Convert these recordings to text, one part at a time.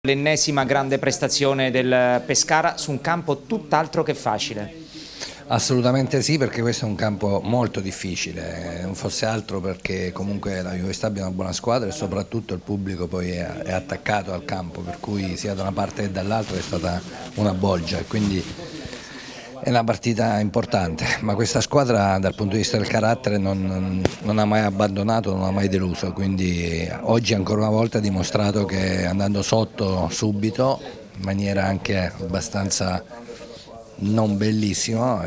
L'ennesima grande prestazione del Pescara su un campo tutt'altro che facile. Assolutamente sì, perché questo è un campo molto difficile, non fosse altro perché comunque la Juve Stabia è una buona squadra e soprattutto il pubblico poi è attaccato al campo, per cui sia da una parte che dall'altra è stata una bolgia e quindi è una partita importante, ma questa squadra dal punto di vista del carattere non ha mai abbandonato, non ha mai deluso, quindi oggi ancora una volta ha dimostrato che andando sotto subito, in maniera anche abbastanza non bellissima,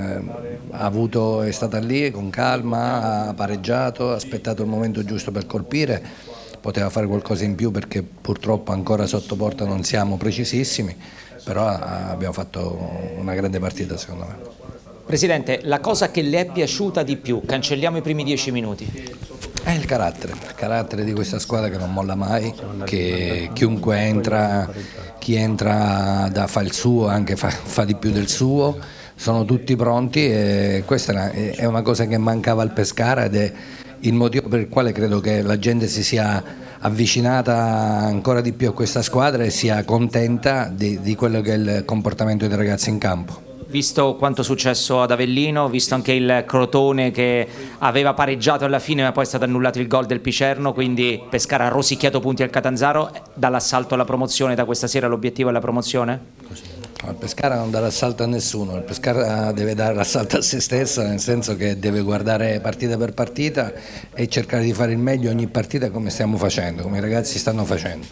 è stata lì con calma, ha pareggiato, ha aspettato il momento giusto per colpire, poteva fare qualcosa in più perché purtroppo ancora sotto porta non siamo precisissimi, però abbiamo fatto una grande partita secondo me. Presidente, la cosa che le è piaciuta di più, cancelliamo i primi 10 minuti. È il carattere di questa squadra che non molla mai, che chiunque entra, chi entra fa il suo, anche fa di più del suo, sono tutti pronti e questa è una cosa che mancava al Pescara ed è il motivo per il quale credo che la gente si sia avvicinata ancora di più a questa squadra e sia contenta di quello che è il comportamento dei ragazzi in campo. Visto quanto è successo ad Avellino, visto anche il Crotone che aveva pareggiato alla fine ma poi è stato annullato il gol del Picerno, quindi Pescara ha rosicchiato punti al Catanzaro, dall'assalto alla promozione, da questa sera l'obiettivo è la promozione? Il Pescara non dà l'assalto a nessuno, il Pescara deve dare l'assalto a se stessa, nel senso che deve guardare partita per partita e cercare di fare il meglio ogni partita come stiamo facendo, come i ragazzi stanno facendo.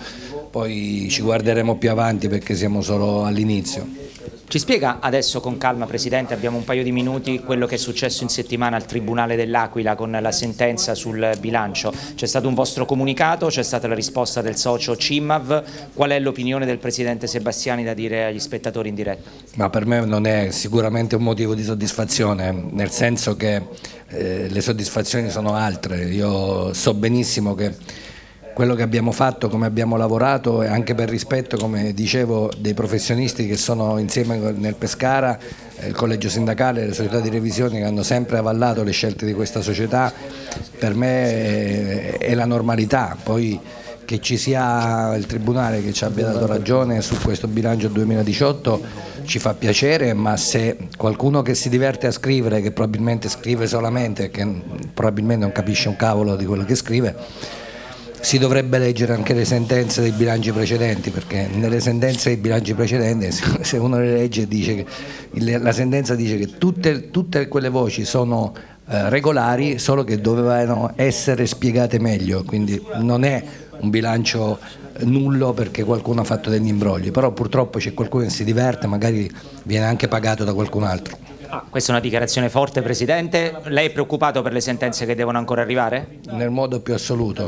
Poi ci guarderemo più avanti perché siamo solo all'inizio. Ci spiega adesso con calma, Presidente, abbiamo un paio di minuti, quello che è successo in settimana al Tribunale dell'Aquila con la sentenza sul bilancio. C'è stato un vostro comunicato, c'è stata la risposta del socio CIMAV, qual è l'opinione del Presidente Sebastiani da dire agli spettatori in diretta? Ma per me non è sicuramente un motivo di soddisfazione, nel senso che le soddisfazioni sono altre, io so benissimo che quello che abbiamo fatto, come abbiamo lavorato e anche per rispetto, come dicevo, dei professionisti che sono insieme nel Pescara, il collegio sindacale, le società di revisione che hanno sempre avallato le scelte di questa società, per me è la normalità. Poi che ci sia il Tribunale che ci abbia dato ragione su questo bilancio 2018 ci fa piacere, ma se qualcuno che si diverte a scrivere, che probabilmente scrive solamente, che probabilmente non capisce un cavolo di quello che scrive, si dovrebbe leggere anche le sentenze dei bilanci precedenti, perché nelle sentenze dei bilanci precedenti, se uno le legge, dice che la sentenza dice che tutte quelle voci sono regolari, solo che dovevano essere spiegate meglio, quindi non è un bilancio nullo perché qualcuno ha fatto degli imbrogli, però purtroppo c'è qualcuno che si diverte, magari viene anche pagato da qualcun altro. Questa è una dichiarazione forte, Presidente. Lei è preoccupato per le sentenze che devono ancora arrivare? Nel modo più assoluto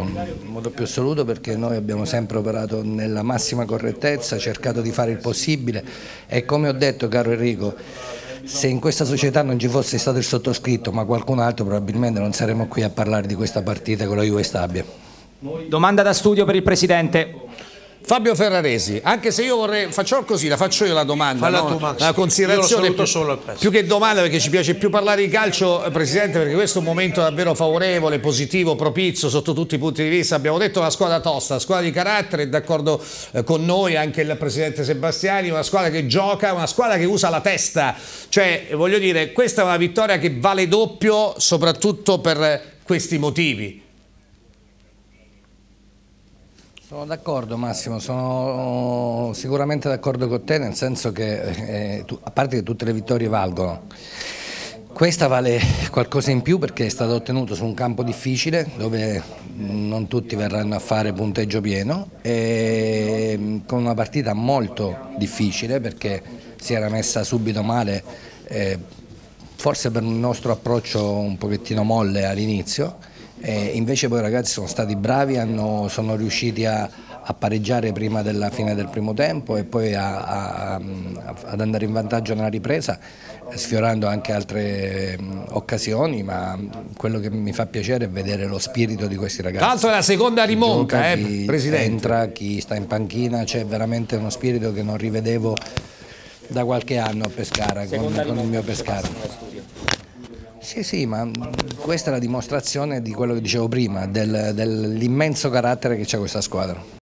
perché noi abbiamo sempre operato nella massima correttezza, cercato di fare il possibile e come ho detto, caro Enrico, se in questa società non ci fosse stato il sottoscritto ma qualcun altro, probabilmente non saremmo qui a parlare di questa partita con la Juve Stabia. Domanda da studio per il Presidente. Fabio Ferraresi, anche se io vorrei, facciamo così, la faccio io la domanda, no? La considerazione più che domanda, perché ci piace più parlare di calcio, Presidente, perché questo è un momento davvero favorevole, positivo, propizio sotto tutti i punti di vista. Abbiamo detto una squadra tosta, una squadra di carattere, è d'accordo con noi anche il Presidente Sebastiani, una squadra che gioca, una squadra che usa la testa, cioè voglio dire, questa è una vittoria che vale doppio soprattutto per questi motivi. Sono d'accordo Massimo, sono sicuramente d'accordo con te, nel senso che a parte che tutte le vittorie valgono, questa vale qualcosa in più perché è stata ottenuta su un campo difficile dove non tutti verranno a fare punteggio pieno e con una partita molto difficile perché si era messa subito male, forse per il nostro approccio un pochettino molle all'inizio. Invece poi i ragazzi sono stati bravi, sono riusciti a pareggiare prima della fine del primo tempo e poi ad andare in vantaggio nella ripresa, sfiorando anche altre occasioni, ma quello che mi fa piacere è vedere lo spirito di questi ragazzi. Tra l'altro è la seconda rimonta, chi Presidente. Entra, chi sta in panchina, c'è veramente uno spirito che non rivedevo da qualche anno a Pescara, con il mio Pescara. Sì, ma questa è la dimostrazione di quello che dicevo prima, dell'immenso carattere che c'è questa squadra.